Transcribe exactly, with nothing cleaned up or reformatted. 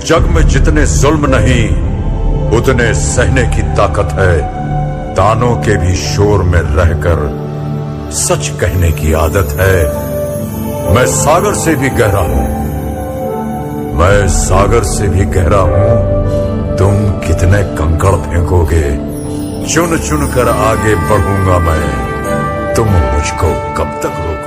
जग में जितने जुल्म नहीं उतने सहने की ताकत है। तानों के भी शोर में रहकर सच कहने की आदत है। मैं सागर से भी गहरा हूं, मैं सागर से भी गहरा हूं। तुम कितने कंकड़ फेंकोगे, चुन चुन कर आगे बढ़ूंगा मैं। तुम मुझको कब तक रोकोगे?